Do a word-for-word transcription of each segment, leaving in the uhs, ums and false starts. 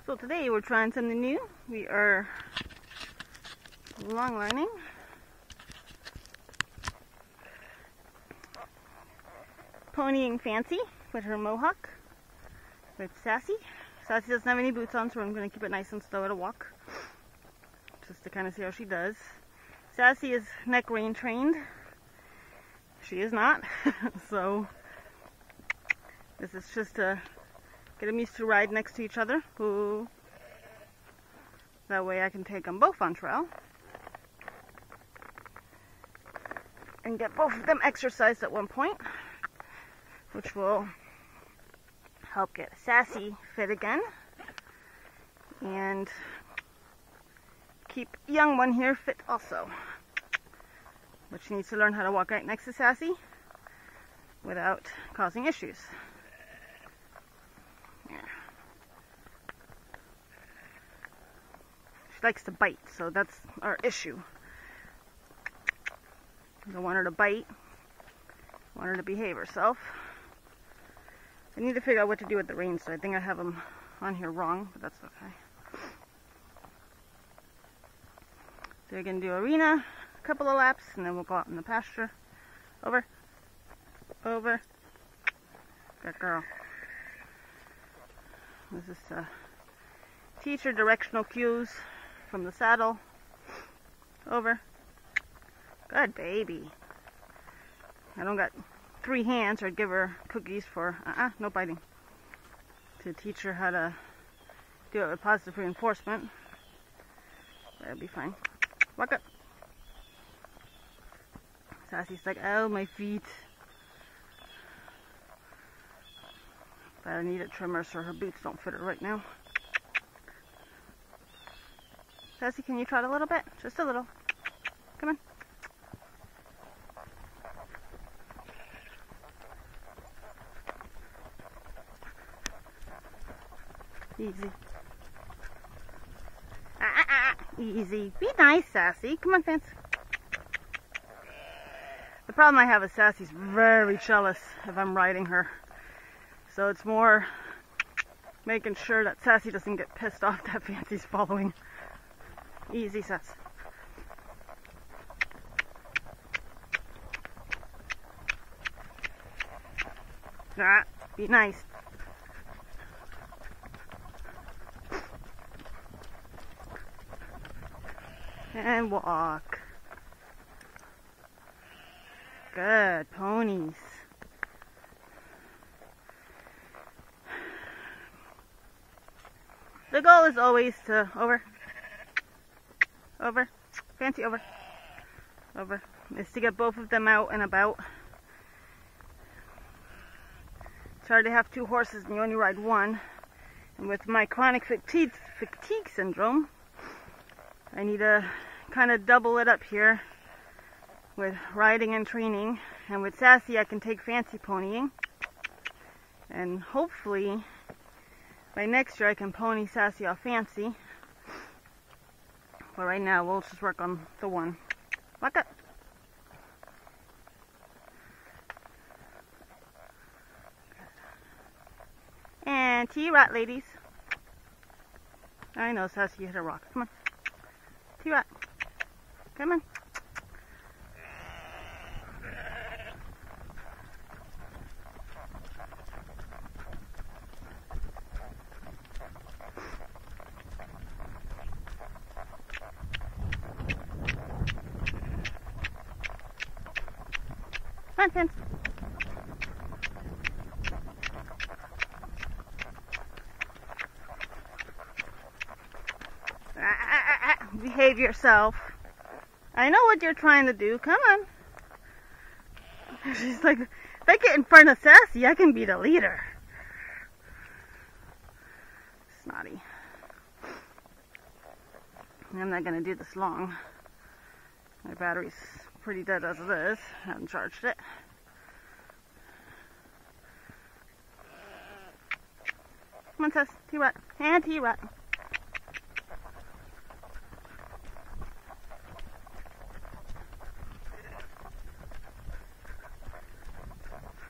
So today we're trying something new. We are long lining. Ponying Fancy with her mohawk with Sassy. Sassy doesn't have any boots on, so I'm going to keep it nice and slow at a walk. Just to kind of see how she does. Sassy is neck rein trained. She is not. So this is just to get them used to ride next to each other. Ooh. That way I can take them both on trail. And get both of them exercised at one point. Which will help get Sassy fit again. And keep young one here fit also. But she needs to learn how to walk right next to Sassy without causing issues. Yeah. She likes to bite, so that's our issue. I don't want her to bite. I want her to behave herself. I need to figure out what to do with the reins, so I think I have them on here wrong, but that's okay. So we're going to do arena, a couple of laps, and then we'll go out in the pasture. Over. Over. Good girl. This is to teach her directional cues from the saddle. Over. Good baby. I don't got three hands, or I'd give her cookies for, uh-uh, no biting. To teach her how to do it with positive reinforcement. That'll be fine. Walk up. Sassy's like, oh, my feet. But I need a trimmer so her boots don't fit her right now. Sassy, can you trot a little bit? Just a little. Come on. Easy. Ah, ah, ah. Easy. Be nice, Sassy. Come on, Fence. The problem I have is Sassy's very jealous if I'm riding her. So it's more making sure that Sassy doesn't get pissed off that Fancy's following. Easy, Sass. Ah, be nice. And walk. Good ponies. The goal is always to over, over, Fancy over, over, is to get both of them out and about. It's hard to have two horses and you only ride one. And with my chronic fatigue, fatigue syndrome, I need to kind of double it up here with riding and training. And with Sassy, I can take Fancy ponying. And hopefully, by next year, I can pony Sassy off Fancy. But right now, we'll just work on the one. Walk up. And T-Rat, ladies. I know, Sassy hit a rock. Come on. T-Rat. Come on. Come on, Fence. Ah, ah, ah, ah. Behave yourself. I know what you're trying to do. Come on. She's like, if I get in front of Sassy, I can be the leader. Snotty. I'm not going to do this long. My battery's pretty dead as it is. I haven't charged it. Come on, Sass. T-Rat. And T-Rat.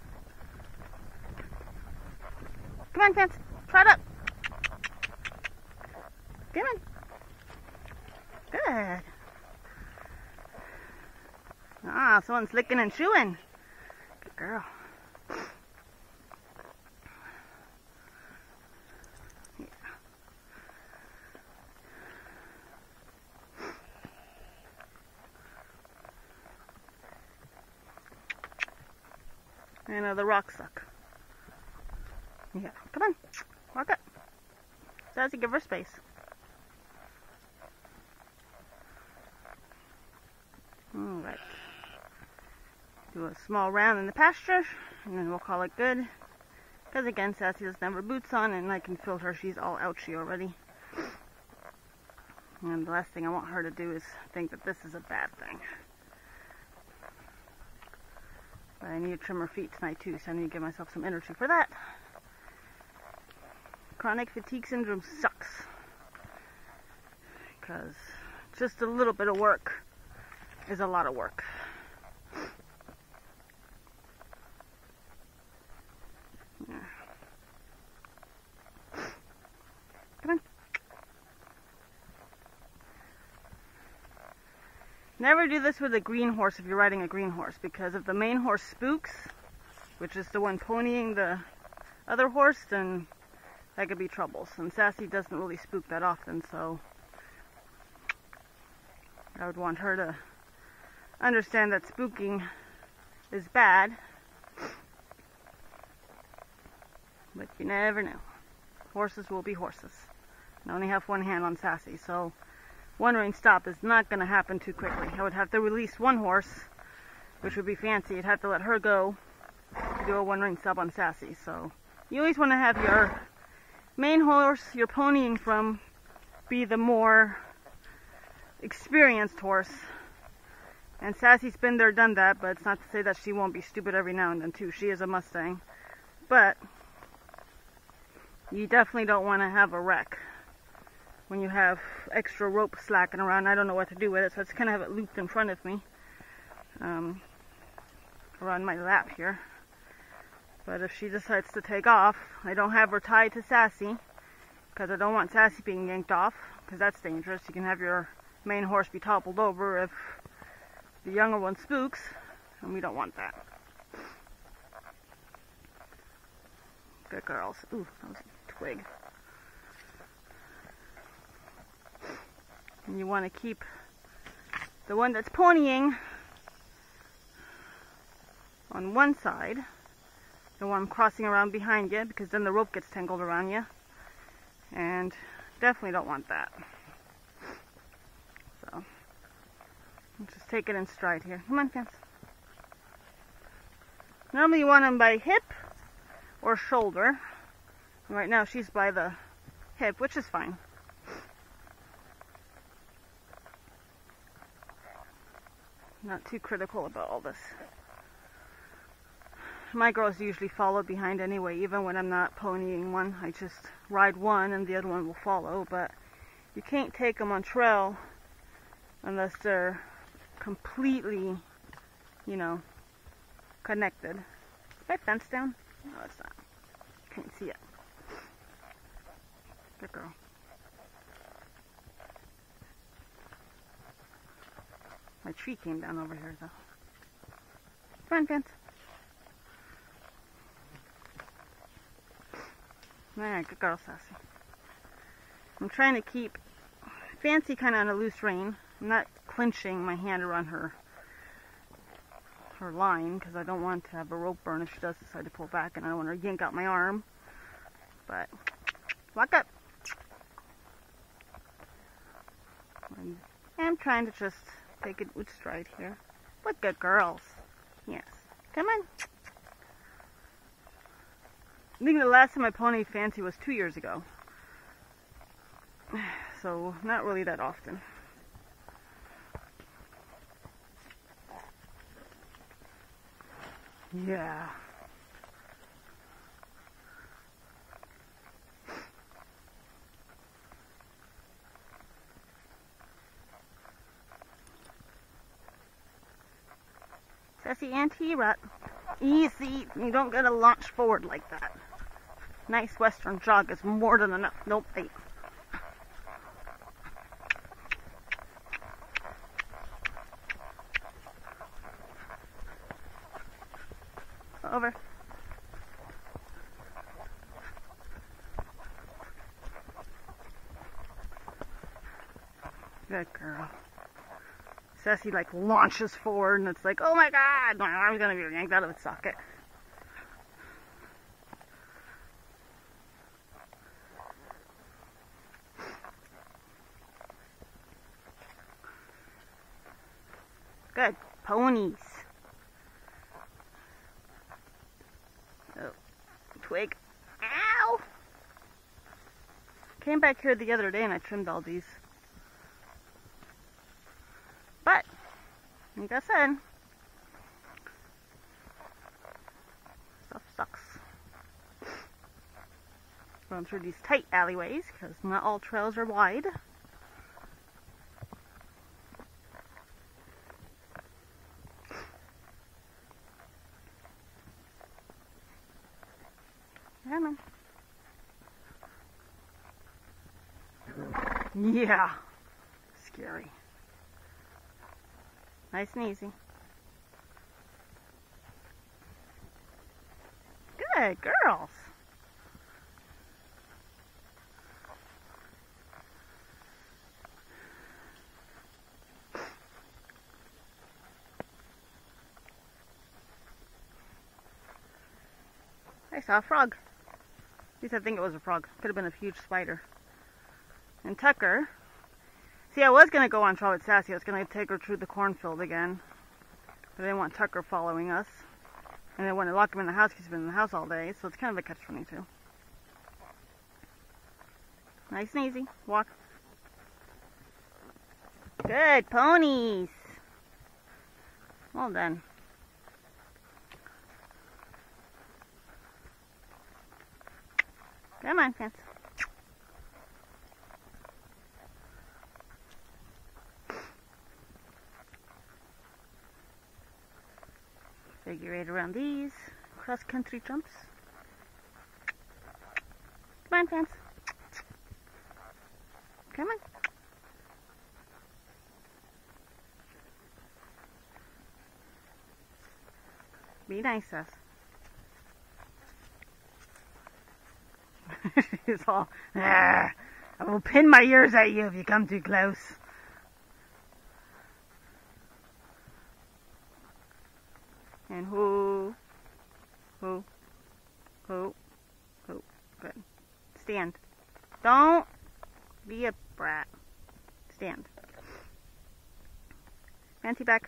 Come on, Fence. Trot up. Ah, someone's licking and chewing. Good girl. Yeah. And uh, the rock suck. Yeah, come on, walk up. Sassy, give her space. Alright. Do a small round in the pasture, and then we'll call it good. Because again, Sassy doesn't have her boots on, and I can feel her, she's all ouchy already. And the last thing I want her to do is think that this is a bad thing. But I need to trim her feet tonight too, so I need to give myself some energy for that. Chronic fatigue syndrome sucks. Because just a little bit of work is a lot of work. Yeah. Come on. Never do this with a green horse if you're riding a green horse, because if the main horse spooks, which is the one ponying the other horse, then that could be trouble. And Sassy doesn't really spook that often, so I would want her to understand that spooking is bad, but you never know. Horses will be horses. I only have one hand on Sassy, so one ring stop is not going to happen too quickly. I would have to release one horse, which would be Fancy. I'd have to let her go to do a one ring stop on Sassy. So you always want to have your main horse you're ponying from be the more experienced horse. And Sassy's been there, done that, but it's not to say that she won't be stupid every now and then too. She is a Mustang. But you definitely don't want to have a wreck when you have extra rope slacking around. I don't know what to do with it, so I just kind of have it looped in front of me, um, around my lap here. But if she decides to take off, I don't have her tied to Sassy, because I don't want Sassy being yanked off, because that's dangerous. You can have your main horse be toppled over if the younger one spooks, and we don't want that. Good girls. Ooh, that was a twig. And you want to keep the one that's ponying on one side, the one crossing around behind you, because then the rope gets tangled around you, and definitely don't want that. So just take it in stride here. Come on, Fence. Normally you want them by hip or shoulder. And right now she's by the hip, which is fine. Not too critical about all this. My girls usually follow behind anyway, even when I'm not ponying one. I just ride one and the other one will follow, but you can't take them on trail unless they're completely, you know, connected. Is that fence down? No, it's not. Can't see it. Good girl. My tree came down over here, though. Come on, Fence. Alright, good girl, Sassy. I'm trying to keep Fancy kind of on a loose rein. I'm not clenching my hand around her her line, because I don't want to have a rope burn if she does decide to pull back, and I don't want her to yank out my arm. But walk up. And I'm trying to just take it with stride here. What good girls. Yes. Come on. I think the last time I ponied Fancy was two years ago. So, not really that often. Yeah. Sassy anti-rut. Easy. You don't gotta launch forward like that. Nice western jog is more than enough. Nope. Hey. Over. Good girl. Sassy like launches forward and it's like, oh my god, my arm's gonna be yanked out of its socket. Good. Ponies. Oh, twig. Ow! Came back here the other day and I trimmed all these. But, like I said, stuff sucks. Going through these tight alleyways because not all trails are wide. Come on. Yeah. Scary. Nice and easy. Good girls. I saw a frog. At least I think it was a frog. Could have been a huge spider. And Tucker. See, I was going to go on trail with Sassy. I was going to take her through the cornfield again. But I didn't want Tucker following us. And I wanted to lock him in the house because he's been in the house all day. So it's kind of a catch twenty-two. Nice and easy. Walk. Good ponies. Well done. Come on, Fence. Figure eight around these cross-country jumps. Come on, Fence. Come on. Be nice, Sass. She's all, ah, I will pin my ears at you if you come too close. And who, who, who, who, good. Stand. Don't be a brat. Stand. Fancy back.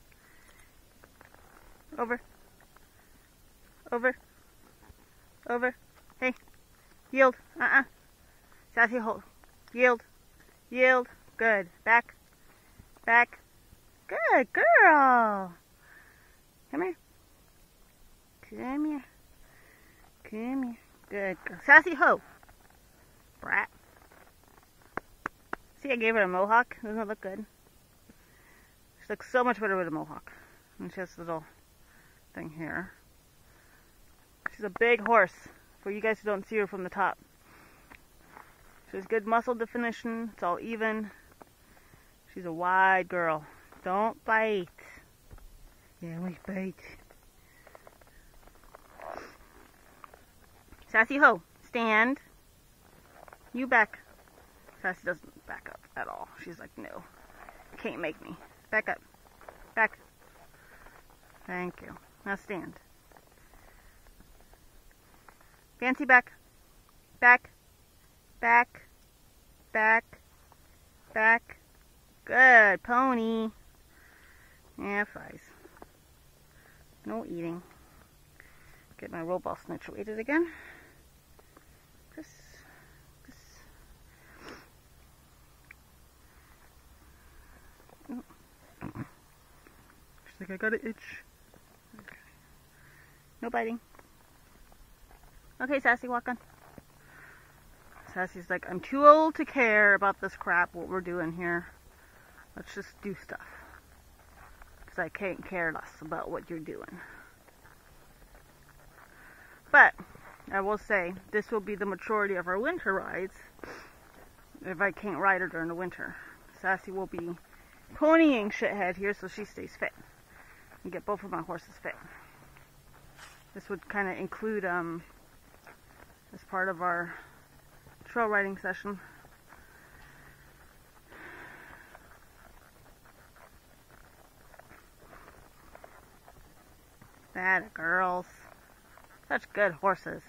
Over. Over. Over. Hey. Yield. Uh-uh. Sassy, hold. Yield. Yield. Good. Back. Back. Good girl. Come here. Come here. Come here. Good girl. Sassy, ho. Brat. See, I gave her a mohawk. Doesn't it look good? She looks so much better with a mohawk. And she has a little thing here. She's a big horse. For you guys who don't see her from the top. She has good muscle definition. It's all even. She's a wide girl. Don't bite. Yeah, we bite. Sassy ho. Stand. You back. Sassy doesn't back up at all. She's like, no. Can't make me. Back up. Back. Thank you. Now stand. Fancy back. Back. Back. Back. Back. Good. Pony. Yeah, flies. No eating. Get my roll ball situated again. This. This. Oh. She's like, I got an itch. Okay. No biting. Okay, Sassy, walk on. Sassy's like, I'm too old to care about this crap, what we're doing here. Let's just do stuff. Because I can't care less about what you're doing. But, I will say, this will be the majority of our winter rides. If I can't ride her during the winter. Sassy will be ponying shithead here so she stays fit. And get both of my horses fit. This would kind of include um, as part of our trail riding session. That girls. Such good horses.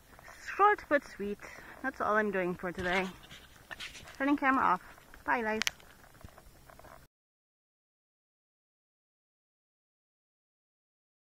Short but sweet. That's all I'm doing for today. Turning camera off. Bye guys.